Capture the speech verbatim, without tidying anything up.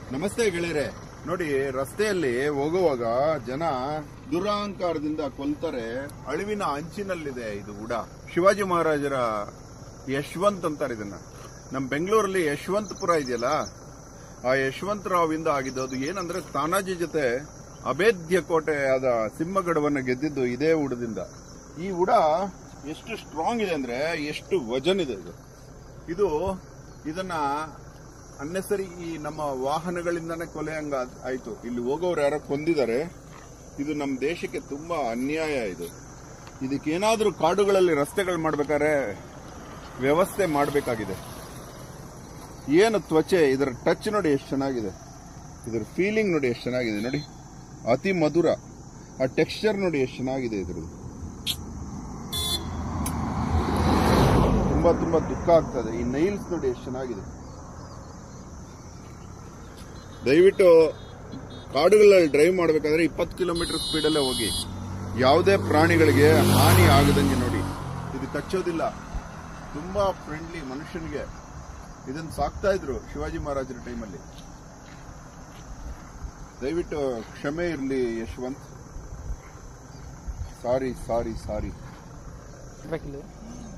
ನಮಸ್ತೆ ಗೆಳೆಯರೆ. ನೋಡಿ, ರಸ್ತೆಯಲ್ಲಿ ಹೋಗುವಾಗ ಜನ ದುರಹಂಕಾರದಿಂದ ಕೊಲ್ತಾರೆ. ಅಳಿವಿನ ಅಂಚಿನಲ್ಲಿದೆ ಇದು ಉಡ. ಶಿವಾಜಿ ಮಹಾರಾಜರ ಯಶವಂತ್ ಅಂತಾರೆ ಇದನ್ನ. ನಮ್ ಬೆಂಗಳೂರಲ್ಲಿ ಯಶವಂತಪುರ ಇದೆಯಲ್ಲ, ಆ ಯಶವಂತರಾವ್ ಇಂದ ಆಗಿದ್ದು. ಅದು ಏನಂದ್ರೆ ತಾನಾಜಿ ಜೊತೆ ಅಭೇದ್ಯ ಕೋಟೆ ಆದ ಸಿಂಹಗಡವನ್ನು ಗೆದ್ದಿದ್ದು ಇದೇ ಉಡದಿಂದ. ಈ ಉಡ ಎಷ್ಟು ಸ್ಟ್ರಾಂಗ್ ಇದೆ ಅಂದ್ರೆ ಎಷ್ಟು ವಜನ್ ಇದೆ ಇದು. ಇದು ಇದನ್ನ ಅನ್ನೆಸರಿ ಈ ನಮ್ಮ ವಾಹನಗಳಿಂದಾನೇ ಕೊಲೆ ಹಂಗ ಆಯ್ತು. ಇಲ್ಲಿ ಹೋಗೋರು ಯಾರೋ ಕೊಂದಿದ್ದಾರೆ. ಇದು ನಮ್ಮ ದೇಶಕ್ಕೆ ತುಂಬಾ ಅನ್ಯಾಯ. ಇದು ಇದಕ್ಕೇನಾದ್ರೂ ಕಾಡುಗಳಲ್ಲಿ ರಸ್ತೆಗಳು ಮಾಡ್ಬೇಕಾದ್ರೆ ವ್ಯವಸ್ಥೆ ಮಾಡಬೇಕಾಗಿದೆ. ಏನು ತ್ವಚೆ, ಇದರ ಟಚ್ ನೋಡಿ ಎಷ್ಟು ಚೆನ್ನಾಗಿದೆ, ಇದರ ಫೀಲಿಂಗ್ ನೋಡಿ ಎಷ್ಟು ಚೆನ್ನಾಗಿದೆ. ನೋಡಿ, ಅತಿ ಮಧುರ. ಆ ಟೆಕ್ಸ್ಚರ್ ನೋಡಿ ಎಷ್ಟು ಚೆನ್ನಾಗಿದೆ ಇದ್ರದ್ದು. ತುಂಬಾ ತುಂಬಾ ದುಃಖ ಆಗ್ತದೆ. ಈ ನೈಲ್ಸ್ ನೋಡಿ ಎಷ್ಟು ಚೆನ್ನಾಗಿದೆ. ದಯವಿಟ್ಟು ಕಾಡುಗಳಲ್ಲಿ ಡ್ರೈವ್ ಮಾಡಬೇಕಾದ್ರೆ ಇಪ್ಪತ್ತು ಕಿಲೋಮೀಟರ್ ಸ್ಪೀಡಲ್ಲೇ ಹೋಗಿ. ಯಾವುದೇ ಪ್ರಾಣಿಗಳಿಗೆ ಹಾನಿ ಆಗದಂಗೆ ನೋಡಿ. ಇದು ಕಚ್ಚೋದಿಲ್ಲ, ತುಂಬಾ ಫ್ರೆಂಡ್ಲಿ ಮನುಷ್ಯನಿಗೆ. ಇದನ್ನು ಸಾಕ್ತಾ ಇದ್ರು ಶಿವಾಜಿ ಮಹಾರಾಜರ ಟೈಮಲ್ಲಿ. ದಯವಿಟ್ಟು ಕ್ಷಮೆ ಇರಲಿ ಯಶವಂತ್. ಸಾರಿ ಸಾರಿ ಸಾರಿ